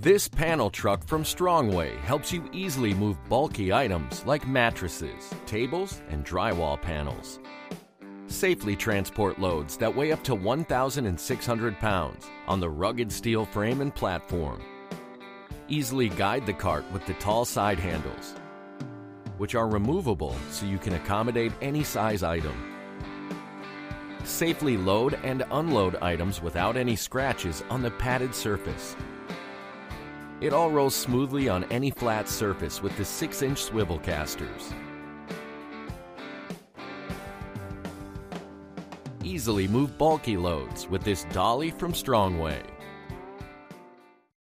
This panel truck from Strongway helps you easily move bulky items like mattresses, tables, and drywall panels. Safely transport loads that weigh up to 1,600 pounds on the rugged steel frame and platform. Easily guide the cart with the tall side handles, which are removable so you can accommodate any size item. Safely load and unload items without any scratches on the padded surface. It all rolls smoothly on any flat surface with the 6-inch swivel casters. Easily move bulky loads with this dolly from Strongway.